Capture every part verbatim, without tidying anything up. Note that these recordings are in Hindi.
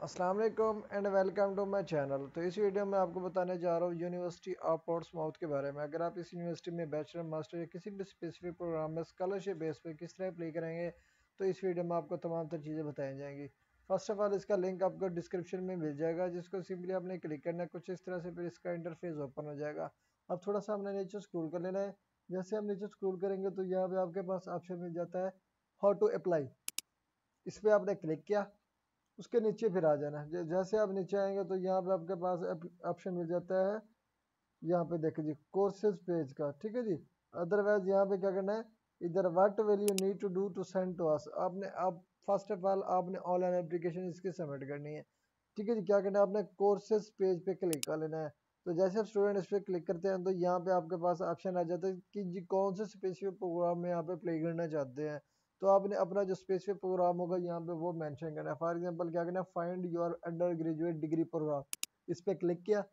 अस्सलाम वालेकुम and welcome to my channel. तो इस वीडियो में आपको बताने जा रहा हूँ यूनिवर्सिटी ऑफ पोर्ट्समाउथ के बारे में। अगर आप इस यूनिवर्सिटी में बैचलर मास्टर या किसी भी स्पेसिफिक प्रोग्राम में स्कॉलरशिप बेस पे किस तरह अप्लाई करेंगे, तो इस वीडियो में आपको तमाम तर चीज़ें बताई जाएंगी। फर्स्ट ऑफ ऑल इसका लिंक आपको डिस्क्रिप्शन में मिल जाएगा, जिसको सिंपली आपने क्लिक करना है। कुछ इस तरह से फिर इसका इंटरफेस ओपन हो जाएगा। अब थोड़ा सा हमने नीचे स्क्रॉल कर लेना है। जैसे हम नीचे स्क्रॉल करेंगे तो यहाँ पे आपके पास ऑप्शन मिल जाता है हाउ टू अप्लाई। इस पर आपने क्लिक किया, उसके नीचे फिर आ जाना है। जैसे आप नीचे आएंगे तो यहाँ पे आपके पास ऑप्शन मिल जाता है, यहाँ पे देखिए जी कोर्सेज पेज का, ठीक है जी। अदरवाइज यहाँ पे क्या करना है, इधर what will you need to do to send to us, आपने आप फर्स्ट ऑफ ऑल आपने ऑनलाइन एप्लीकेशन इसकी सबमिट करनी है, ठीक है जी। क्या करना है, आपने कोर्सेज पेज पे क्लिक कर लेना है। तो जैसे आप स्टूडेंट इस पर क्लिक करते हैं तो यहाँ पे आपके पास ऑप्शन आ जाता है कि जी कौन से स्पेसिफिक प्रोग्राम में यहाँ पे प्ले करना चाहते हैं। तो आपने अपना जो स्पेसिफिक प्रोग्राम होगा यहाँ पे वो मेंशन करना है। फॉर एग्जांपल क्या करना है, find your undergraduate degree programme, इस पे क्लिक किया।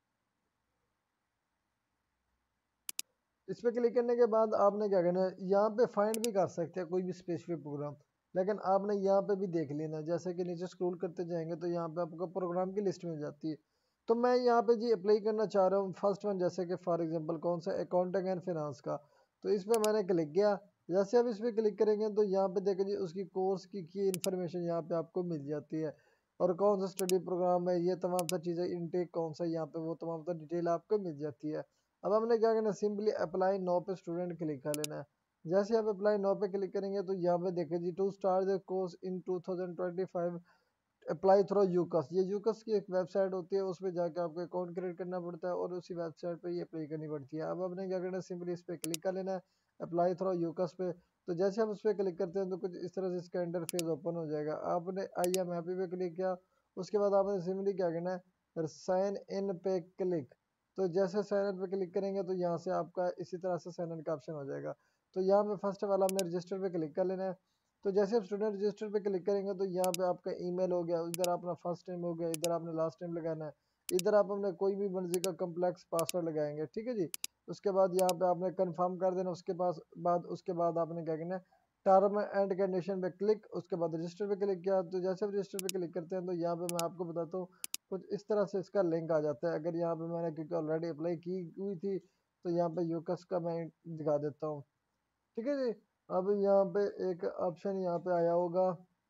इस पे क्लिक करने के बाद आपने क्या करना है, यहाँ पे फाइंड भी कर सकते हैं कोई भी स्पेसिफिक प्रोग्राम, लेकिन आपने यहाँ पे भी देख लेना। जैसे कि नीचे स्क्रॉल करते जाएंगे तो यहाँ पे आपको प्रोग्राम की लिस्ट मिल जाती है। तो मैं यहाँ पे जी अप्लाई करना चाह रहा हूँ फर्स्ट वन, जैसे कि फॉर एग्जांपल कौन सा, अकाउंटिंग एंड फिनांस का। तो इस पर मैंने क्लिक किया। जैसे आप इस पर क्लिक करेंगे तो यहाँ पे देखिए जी उसकी कोर्स की की इन्फॉर्मेशन यहाँ पे आपको मिल जाती है, और कौन सा स्टडी प्रोग्राम है, ये तमाम सारी चीज़ें, इनटेक कौन सा यहाँ पे, वो तमाम सारी डिटेल आपको मिल जाती है। अब हमने क्या करना है, सिंपली अप्लाई नो पे स्टूडेंट क्लिक कर लेना है। जैसे आप अप्लाई नो पे क्लिक करेंगे तो यहाँ पे देखिए जी to start the course in two thousand twenty five apply through UCAS. ये यूकस की एक वेबसाइट होती है, उसमें जाके आपको अकाउंट क्रिएट करना पड़ता है और उसी वेबसाइट पे ये अप्लाई करनी पड़ती है। अब आपने क्या करना है, सिंपली इस पर क्लिक कर लेना है अप्लाई थ्रू यूकस पे। तो जैसे हम उस पर क्लिक करते हैं तो कुछ इस तरह से इसका इंटरफेस ओपन हो जाएगा। आपने आई एम हैप्पी पे क्लिक किया, उसके बाद आपने सिंपली क्या करना है, साइन इन पे क्लिक। तो जैसे साइन इन पे क्लिक करेंगे तो यहाँ से आपका इसी तरह से साइन इन का ऑप्शन हो जाएगा। तो यहाँ पे फर्स्ट ऑफ ऑल आपने रजिस्टर पे क्लिक कर लेना है। तो जैसे आप स्टूडेंट रजिस्टर पे क्लिक करेंगे तो यहाँ पे आपका ईमेल हो गया, इधर अपना फर्स्ट टाइम हो गया, इधर आपने लास्ट टाइम लगाना है, इधर आप अपने कोई भी मर्जी का कम्प्लेक्स पासवर्ड लगाएंगे, ठीक है जी। उसके बाद यहाँ पे आपने कंफर्म कर देना। उसके पास बाद उसके बाद आपने क्या करना है, टर्म एंड कंडीशन पे क्लिक, उसके बाद रजिस्टर पे क्लिक किया। तो जैसे आप रजिस्टर पे क्लिक करते हैं तो यहाँ पे मैं आपको बताता हूँ, कुछ इस तरह से इसका लिंक आ जाता है। अगर यहाँ पे मैंने क्योंकि ऑलरेडी अप्लाई की हुई थी तो यहाँ पे यूकस का मैं दिखा देता हूँ, ठीक है जी। अब यहाँ पे एक ऑप्शन यहाँ पे आया होगा,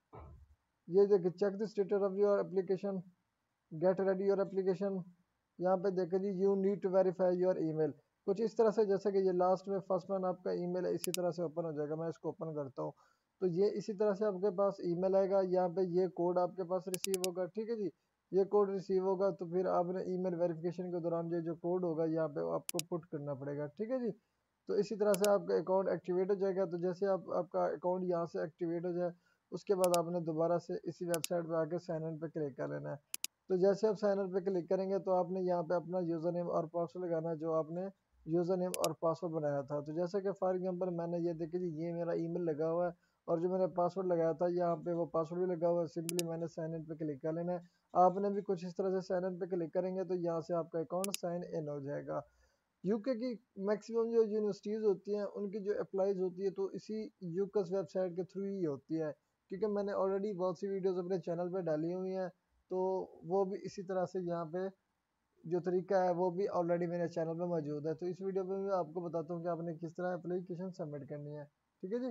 ये देखिए check the status of your application, get ready your application. यहाँ पे देखिए जी you need to verify your email, कुछ इस तरह से। जैसे कि ये लास्ट में फर्स्ट वन आपका ईमेल है, इसी तरह से ओपन हो जाएगा। मैं इसको ओपन करता हूँ तो ये इसी तरह से आपके पास ईमेल आएगा। यहाँ पे ये कोड आपके पास रिसीव होगा, ठीक है जी। ये कोड रिसीव होगा तो फिर आपने ईमेल वेरिफिकेशन के दौरान ये जो कोड होगा यहाँ पे आपको पुट करना पड़ेगा, ठीक है जी। तो इसी तरह से आपका अकाउंट एक्टिवेट हो जाएगा। तो जैसे आप आपका अकाउंट यहाँ से एक्टिवेट हो जाए, उसके बाद आपने दोबारा से इसी वेबसाइट पे आके साइन इन पे क्लिक कर लेना है। तो जैसे आप साइन इन पे क्लिक करेंगे तो आपने यहाँ पे अपना यूज़र नेम और पासवर्ड लगाना है, जो आपने यूज़र नेम और पासवर्ड बनाया था। तो जैसे कि फॉर एग्जांपल मैंने ये देखिए जी ये मेरा ईमेल लगा हुआ है, और जो मैंने पासवर्ड लगाया था यहाँ पे वो पासवर्ड भी लगा हुआ है। सिंपली मैंने साइन इन पे क्लिक कर लेना है। आपने भी कुछ इस तरह से साइन इन पे क्लिक करेंगे तो यहाँ से आपका अकाउंट साइन इन हो जाएगा। यूके की मैक्सिमम जो यूनिवर्सिटीज़ होती हैं उनकी जो अप्लाईज होती है तो इसी यूकस वेबसाइट के थ्रू ही होती है, क्योंकि मैंने ऑलरेडी बहुत सी वीडियोस अपने चैनल पे डाली हुई हैं। तो वो भी इसी तरह से यहाँ पे जो तरीका है वो भी ऑलरेडी मेरे चैनल पे मौजूद है। तो इस वीडियो पे मैं आपको बताता हूँ कि आपने किस तरह एप्लीकेशन सबमिट करनी है, ठीक है जी।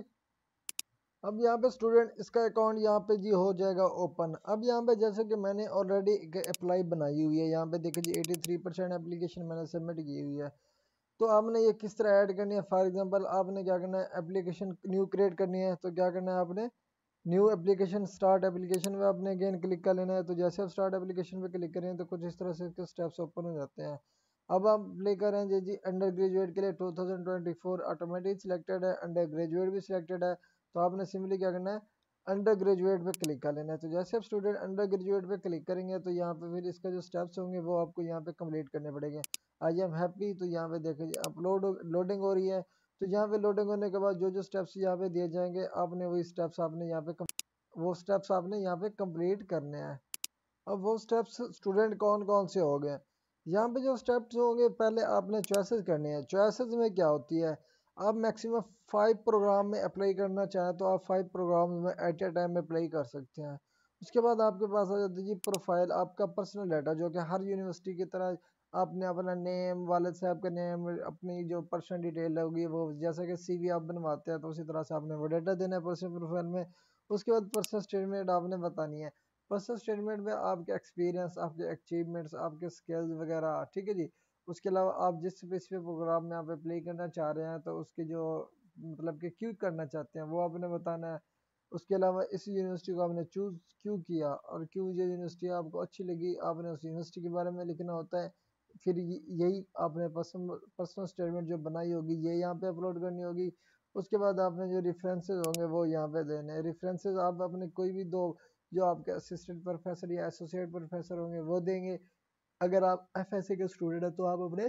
अब यहाँ पे स्टूडेंट इसका अकाउंट यहाँ पे जी हो जाएगा ओपन। अब यहाँ पे जैसे कि मैंने ऑलरेडी अप्लाई बनाई हुई है, यहाँ पे देखिए जी एटी थ्री परसेंट एप्लीकेशन मैंने सबमिट की हुई है। तो आपने ये किस तरह ऐड करनी है, फॉर एग्जांपल आपने क्या करना है, एप्लीकेशन न्यू क्रिएट करनी है। तो क्या करना है, आपने न्यू एप्लीकेशन स्टार्ट एप्लीकेशन में आपने अगेन क्लिक कर लेना है। तो जैसे आप स्टार्ट एप्लीकेशन पे क्लिक करें तो कुछ इस तरह से इसके स्टेप्स ओपन हो जाते हैं। अब आप प्ले कर रहे हैं जी जी अंडर ग्रेजुएट के लिए two thousand twenty four automatic selected है, अंडर ग्रेजुएट भी सिलेक्टेड है। तो आपने सिंपली क्या करना है, अंडर ग्रेजुएट पे क्लिक कर लेना है। तो जैसे आप स्टूडेंट अंडर ग्रेजुएट पे क्लिक करेंगे तो यहाँ पे फिर इसका जो स्टेप्स होंगे वो आपको यहाँ पे कंप्लीट करने पड़ेंगे। आई एम हैप्पी, तो यहाँ पे देखिए अपलोड लोडिंग हो रही है। तो यहाँ पे लोडिंग होने के बाद जो जो स्टेप्स यहाँ पे दिए जाएंगे आपने वही स्टेप्स आपने यहाँ पे वो स्टेप्स आपने यहाँ पे कंप्लीट करने हैं। अब वो स्टेप्स स्टूडेंट कौन कौन से हो गए, यहाँ पे जो स्टेप्स होंगे, पहले आपने चॉइसेस करनी है। चॉइसेस में क्या होती है, आप मैक्सिमम फाइव प्रोग्राम में अप्लाई करना चाहें तो आप फाइव प्रोग्राम में एट ए टाइम में अप्लाई कर सकते हैं। उसके बाद आपके पास आ जाता है जी प्रोफाइल, आपका पर्सनल डाटा, जो कि हर यूनिवर्सिटी की तरह आपने अपना नेम, वालिद साहब का नेम, अपनी जो पर्सनल डिटेल होगी वो, जैसा कि सीवी आप बनवाते हैं तो उसी तरह से आपने वो डाटा देना है पर्सनल प्रोफाइल में। उसके बाद पर्सनल स्टेटमेंट आपने बतानी है। पर्सनल स्टेटमेंट में आपके एक्सपीरियंस, आपके अचीवमेंट्स, आपके स्किल्स वगैरह, ठीक है जी। उसके अलावा आप जिस स्पेसिफिक प्रोग्राम में आप अप्लाई करना चाह रहे हैं तो उसके जो मतलब कि क्यों करना चाहते हैं वो आपने बताना है। उसके अलावा इस यूनिवर्सिटी को आपने चूज़ क्यों किया और क्यों ये यूनिवर्सिटी आपको अच्छी लगी, आपने उस यूनिवर्सिटी के बारे में लिखना होता है। फिर य- यही आपने पर्सनल पर्सनल स्टेटमेंट जो बनाई होगी ये यहाँ पे अपलोड करनी होगी। उसके बाद आपने जो रेफरेंसेस होंगे वो यहाँ पे देने हैं। रेफरेंसेस आप अपने कोई भी दो, जो आपके असिस्टेंट प्रोफेसर या एसोसिएट प्रोफेसर होंगे वो देंगे। अगर आप एफ एस सी के स्टूडेंट हैं तो आप अपने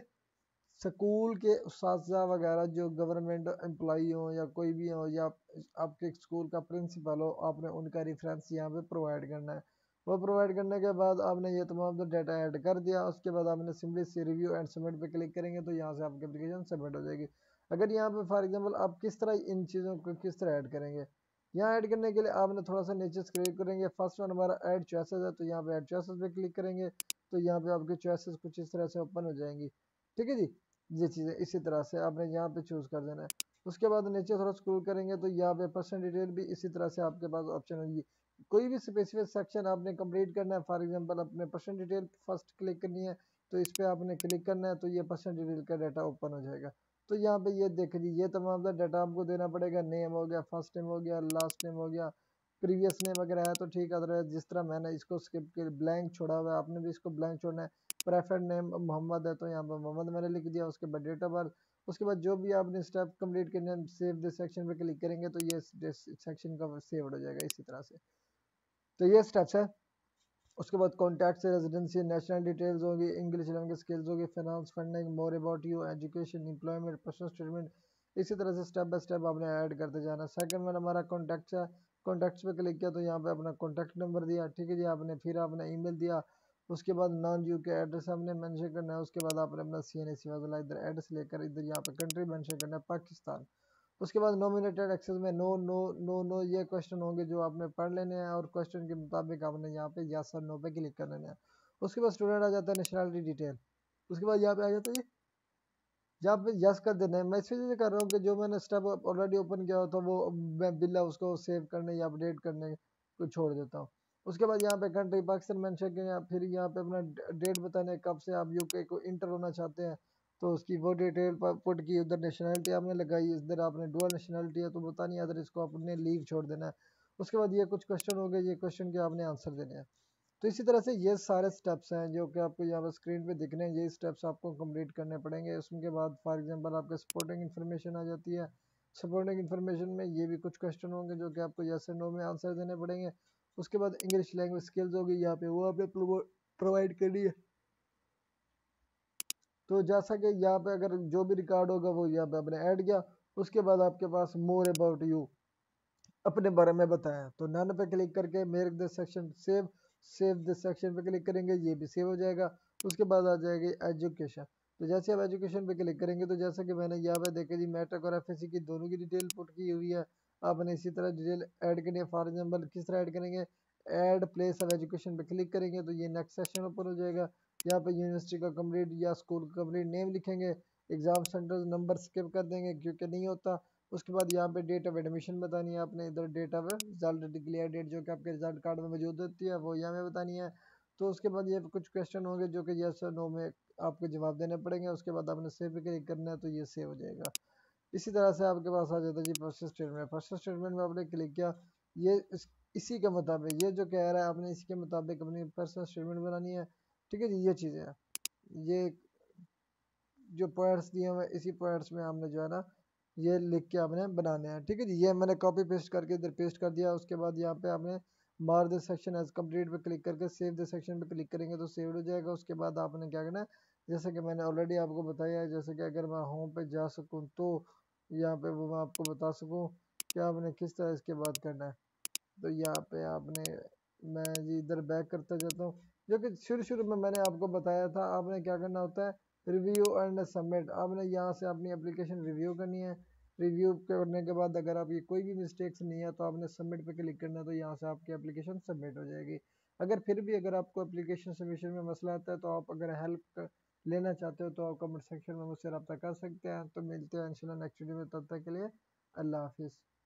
स्कूल के उस्ताज़ा वगैरह जो गवर्नमेंट एम्प्लॉई हो या कोई भी हो, या आपके स्कूल का प्रिंसिपल हो, आपने उनका रेफरेंस यहाँ पे प्रोवाइड करना है। वो प्रोवाइड करने के बाद आपने ये तमाम तो डाटा ऐड कर दिया। उसके बाद आपने सिंपली से रिव्यू एंड सबमिट पे क्लिक करेंगे तो यहाँ से आपकी एप्लीकेशन सबमिट हो जाएगी। अगर यहाँ पे फॉर एग्जांपल आप किस तरह इन चीज़ों को किस तरह ऐड करेंगे, यहाँ ऐड करने के लिए आपने थोड़ा सा नीचे स्क्रॉल करेंगे। फर्स्ट वन हमारा ऐड चॉइसेस है, तो यहाँ पे ऐड चॉइसेस पे क्लिक करेंगे तो यहाँ पे आपकी चॉइसेस कुछ इस तरह से ओपन हो जाएंगी। ठीक है जी। ये चीज़ें इसी तरह से आपने यहाँ पे चूज़ कर देना है। उसके बाद नीचे थोड़ा स्क्रॉल करेंगे तो यहाँ पे पर्सनल डिटेल भी इसी तरह से आपके पास ऑप्शन होगी। कोई भी स्पेसिफिक सेक्शन आपने कंप्लीट करना है, फॉर एग्जांपल अपने पर्सनल डिटेल फर्स्ट क्लिक करनी है तो इस पर आपने क्लिक करना है तो ये पर्सनल डिटेल का डाटा ओपन हो जाएगा। तो यहाँ पे ये देख लीजिए, ये तमाम का डाटा आपको देना पड़ेगा। नेम हो गया, फर्स्ट नेम हो गया, लास्ट नेम हो गया, प्रीवियस नेम अगर है तो ठीक है, अदरवाइज जिस तरह मैंने इसको स्किप के ब्लैंक छोड़ा हुआ है आपने भी इसको ब्लैंक छोड़ना है। प्रेफर्ड नेम मोहम्मद है तो यहाँ पर मोहम्मद मैंने लिख दिया। उसके बाद डेट ऑफ बर्थ। उसके बाद जो भी आपने स्टेप कंप्लीट करने हैं, सेव दिस सेक्शन पे क्लिक करेंगे तो ये सेक्शन का सेव हो जाएगा इसी तरह से। तो ये स्टेप्स है। उसके बाद कॉन्टैक्ट से रेजिडेंसी, नेशनल डिटेल्स होगी, इंग्लिश लैंग्वेज स्किल्स होगी, finance, funding, more about you, education, employment, personal statement. इसी तरह से स्टेप बाय स्टेप आपने ऐड करते जाना। सेकंड वन हमारा कॉन्टैक्ट्स है। कॉन्टैक्ट्स पे क्लिक किया तो यहाँ पे अपना कॉन्टैक्ट नंबर दिया, ठीक है जी। आपने फिर आपने ईमेल दिया। उसके बाद नॉन यू के एड्रेस हमने मेंशन करना है। उसके बाद आपने अपना सी एन ए सी वाला इधर एड्रेस लेकर इधर यहाँ पे कंट्री मेंशन करना है, पाकिस्तान। उसके बाद नॉमिनेटेड एक्सेस में नो नो नो नो ये क्वेश्चन होंगे जो आपने पढ़ लेने हैं और क्वेश्चन के मुताबिक आपने यहाँ पे यस और नो पे क्लिक कर लेना है। उसके बाद स्टूडेंट आ जाता है नेशनलिटी डिटेल। उसके बाद यहाँ पे आ जाता है जहाँ पे यस कर देना है। मैं इस वजह से कर रहा हूँ कि जो मैंने स्टेप ऑलरेडी ओपन किया होता है वो मैं बिल्ला उसको सेव करने या अपडेट करने को छोड़ देता हूँ। उसके बाद यहाँ पे कंट्री पाकिस्तान मेंशन किया, फिर यहाँ पे अपना डेट बताने कब से आप यूके को इंटर होना चाहते हैं तो उसकी वो डिटेल पुट की। उधर नेशनलिटी आपने लगाई, इधर आपने डुअल नेशनलिटी है तो बतानी है, अदर इसको आपने लीव छोड़ देना है। उसके बाद ये कुछ क्वेश्चन हो गए, ये क्वेश्चन के आपने आंसर देने हैं। तो इसी तरह से ये सारे स्टेप्स हैं जो कि आपको यहाँ पर स्क्रीन पे दिख रहे हैं। ये स्टेप्स आपको कंप्लीट करने पड़ेंगे। उसके बाद फॉर एग्जांपल आपके सपोर्टिंग इन्फॉर्मेशन आ जाती है। सपोर्टिंग इन्फॉर्मेशन में ये भी कुछ क्वेश्चन होंगे जो कि आपको यस और नो में आंसर देने पड़ेंगे। उसके बाद इंग्लिश लैंग्वेज स्किल्स होगी यहाँ पे, वो आपने प्रोवाइड करनी है। तो जैसा कि यहाँ पे अगर जो भी रिकॉर्ड होगा वो यहाँ पे आपने ऐड किया। उसके बाद आपके पास मोर अबाउट यू, अपने बारे में बताया, तो नन पे क्लिक करके make this section save, save this section पे क्लिक करेंगे ये भी सेव हो जाएगा। उसके बाद आ जाएगी एजुकेशन। तो जैसे आप एजुकेशन पे क्लिक करेंगे तो जैसा कि मैंने यहाँ पे देखा जी मैट्रिक और एफ एस सी की दोनों की डिटेल पुट की हुई है। आपने इसी तरह डिटेल ऐड करनी है। फॉर एग्जाम्पल किस तरह ऐड करेंगे, ऐड प्लेस ऑफ एजुकेशन पे क्लिक करेंगे तो ये नेक्स्ट सेक्शन ओपन हो जाएगा। यहाँ पे यूनिवर्सिटी का कंप्लीट या स्कूल का कंप्लीट नेम लिखेंगे। एग्जाम सेंटर नंबर स्किप कर देंगे क्योंकि नहीं होता। उसके बाद यहाँ पे डेट ऑफ एडमिशन बतानी है आपने, इधर date of result declare date जो कि आपके रिजल्ट कार्ड में मौजूद होती है वो यहाँ पे बतानी है। तो उसके बाद ये कुछ क्वेश्चन होंगे जो कि यस और नो में आपको जवाब देने पड़ेंगे। उसके बाद आपने सेव पे क्लिक करना है तो ये सेव हो जाएगा। इसी तरह से आपके पास आ जाता है जी प्रोसेस स्टेटमेंट। प्रोसेस स्टेटमेंट में आपने क्लिक किया, ये इस, इसी के मुताबिक ये जो कह रहा है आपने इसके मुताबिक अपनी पर्सनल स्टेटमेंट बनानी है। ठीक है जी, ये चीज़ें हैं। ये जो पॉइंट्स दिए हुए हैं इसी पॉइंट्स में हमने जो है ना ये लिख के आपने बनाने हैं। ठीक है जी, ये मैंने कॉपी पेस्ट करके इधर पेस्ट कर दिया। उसके बाद यहाँ पे आपने mark the section as complete पे क्लिक करके सेव द सेक्शन पे क्लिक करेंगे तो सेव हो जाएगा। उसके बाद आपने क्या करना है, जैसे कि मैंने ऑलरेडी आपको बताया है, जैसे कि अगर मैं होम पे जा सकूँ तो यहाँ पे वो मैं आपको बता सकूँ कि आपने किस तरह इसके बाद करना है। तो यहाँ पे आपने, मैं जी इधर बैक करता जाता हूँ। जो कि शुरू शुरू में मैंने आपको बताया था आपने क्या करना होता है, रिव्यू एंड सबमिट। आपने यहाँ से अपनी एप्लीकेशन रिव्यू करनी है। रिव्यू करने के बाद अगर आप ये कोई भी मिस्टेक्स नहीं है तो आपने सबमिट पे क्लिक करना है, तो यहाँ से आपकी एप्लीकेशन सबमिट हो जाएगी। अगर फिर भी अगर आपको एप्लीकेशन सबमिशन में मसला आता है, तो आप अगर हेल्प लेना चाहते हो तो आप कमेंट सेक्शन में मुझसे रब्ता कर सकते हैं। तो मिलते हैं इंशाल्लाह नेक्स्ट वीडियो में, तब तक के लिए अल्लाह हाफिज़।